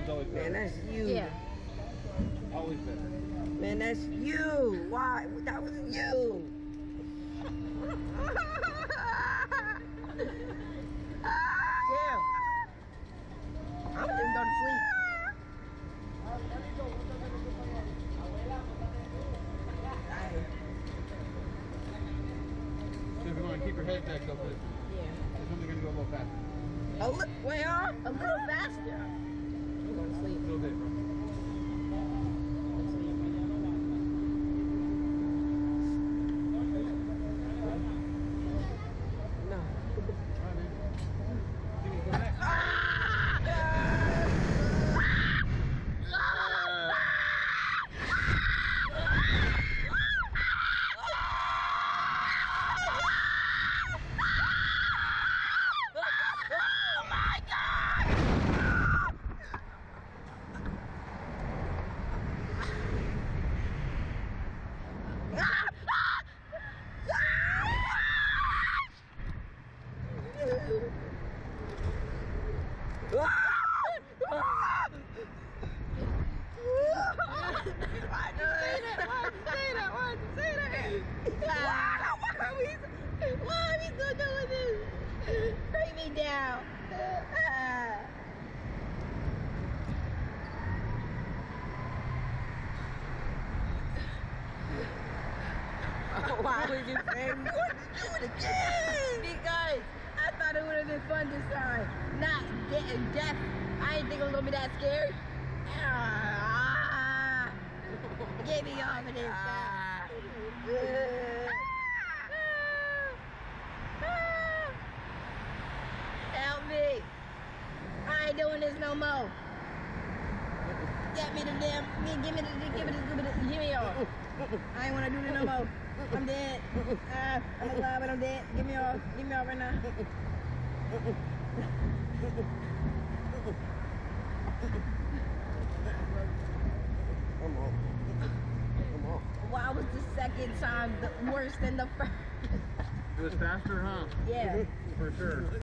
always better. Man, that's you. Yeah. Always better. Man, that's you. Why? That was you. Damn. I'm gonna go to sleep. So if you want to keep your head back up, it's Yeah. only going to go a little faster. Wait, huh? A little faster. I'm going to A sleep. little bit, bro. No. All right, man. Jimmy, go next. Why are we still doing this? Bring me down. Why would you say you want to do it again? Because I thought it would have been fun this time. Not getting death. I didn't think it was gonna be that scary. Get me off of this guy. Help me. I ain't doing this no more. Get me the damn, give me off. I ain't wanna do this no more. I'm dead. I'm alive but I'm dead. Get me off right now. Come on. Come on. Why was the second time worse than the first? It was faster, huh? Yeah. For sure.